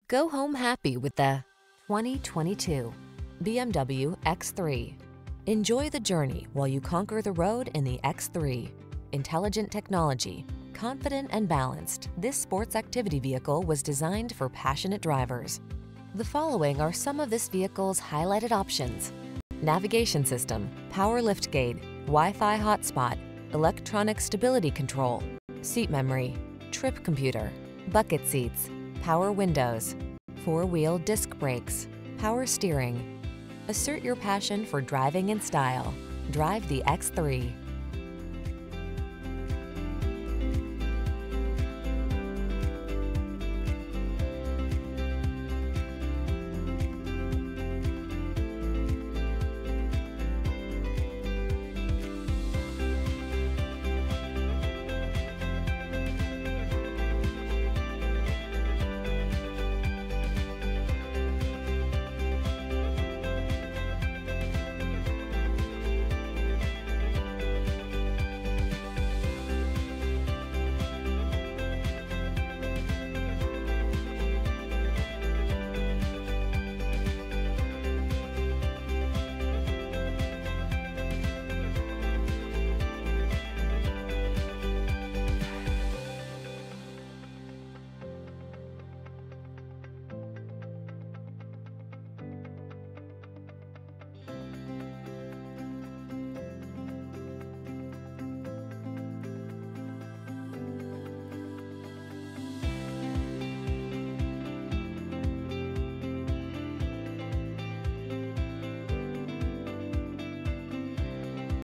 Go home happy with the 2022 BMW X3. Enjoy the journey while you conquer the road in the X3. Intelligent technology, confident and balanced, this sports activity vehicle was designed for passionate drivers. The following are some of this vehicle's highlighted options: navigation system, power liftgate, Wi-Fi hotspot, electronic stability control, seat memory, trip computer, bucket seats, power windows, four-wheel disc brakes, power steering. Assert your passion for driving in style. Drive the X3.